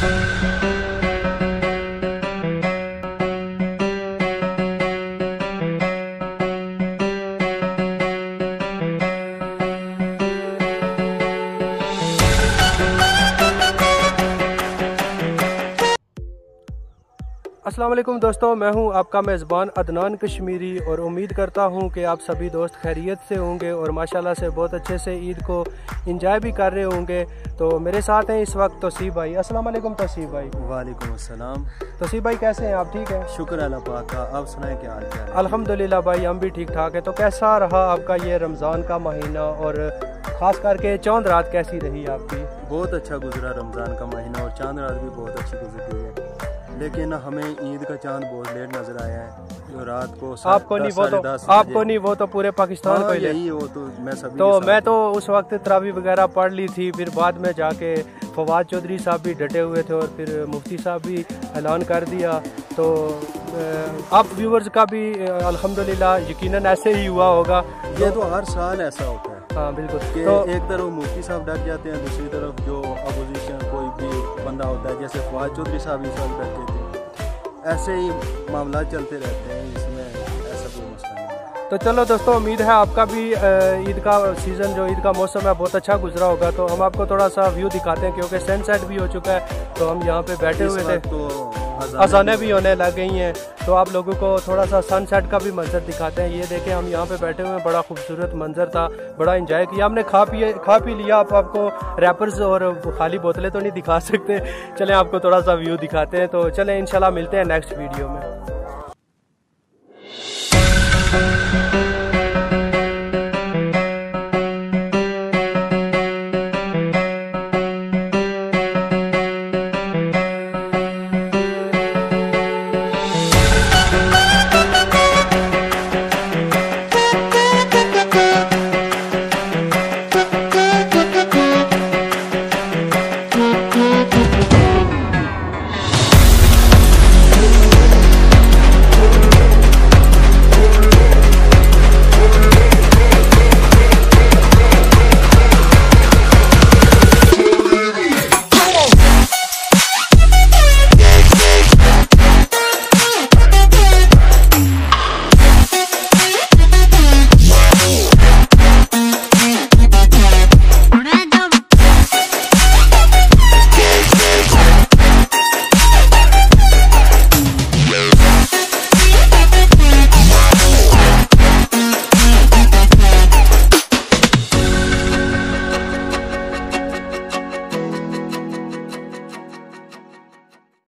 अस्सलाम वालेकुम दोस्तों, मैं हूं आपका मेज़बान अदनान कश्मीरी और उम्मीद करता हूं कि आप सभी दोस्त खैरियत से होंगे और माशाल्लाह से बहुत अच्छे से ईद को एंजॉय भी कर रहे होंगे। तो मेरे साथ हैं इस वक्त तौसीफ भाई। अस्सलाम वालेकुम तौसीफ भाई। वालेकुम अस्सलाम। तौसीफ भाई कैसे हैं आप? ठीक है, शुक्र अल्लाह पाक का। आप सुनाएं क्या हाल चाल है? अल्हम्दुलिल्लाह भाई, हम भी ठीक ठाक है। तो कैसा रहा आपका ये रमज़ान का महीना और ख़ास करके चांद रात कैसी रही आपकी? बहुत अच्छा गुजरा रमज़ान का महीना और चांद रात भी बहुत अच्छी गुजरी है, लेकिन हमें ईद का चांद बहुत लेट नजर आया है। जो रात को आपको नहीं, वो तो पूरे पाकिस्तान को यही वो तो मैं सभी तो मैं तो उस वक्त तरावी वगैरह पढ़ ली थी, फिर बाद में जाके फवाद चौधरी साहब भी डटे हुए थे और फिर मुफ्ती साहब भी ऐलान कर दिया। तो आप व्यूवर्स का भी अल्हम्दुलिल्लाह यकीनन ऐसे ही हुआ होगा। ये तो हर साल ऐसा होता है। हाँ बिल्कुल। तो एक तरफ मुफ्ती साहब डट जाते हैं, दूसरी तरफ जो अपोजिशन कोई भी बंदा होता है, जैसे फवाद चौधरी साहब इस वक्त डटे थे। ऐसे ही मामला चलते रहते हैं, इसमें ऐसा कोई मसला नहीं है। तो चलो दोस्तों, उम्मीद है आपका भी ईद का सीज़न, जो ईद का मौसम है, बहुत अच्छा गुजरा होगा। तो हम आपको थोड़ा सा व्यू दिखाते हैं, क्योंकि सनसेट भी हो चुका है। तो हम यहाँ पे बैठे हुए थे, तो अज़ानें भी होने लग गई हैं। तो आप लोगों को थोड़ा सा सनसेट का भी मंजर दिखाते हैं। ये देखें, हम यहाँ पे बैठे हुए हैं, बड़ा खूबसूरत मंजर था, बड़ा एंजॉय किया हमने। खा पी लिया। आपको रैपर्स और खाली बोतलें तो नहीं दिखा सकते। चलें आपको थोड़ा सा व्यू दिखाते हैं। तो चलें, इंशाल्लाह मिलते हैं नेक्स्ट वीडियो में।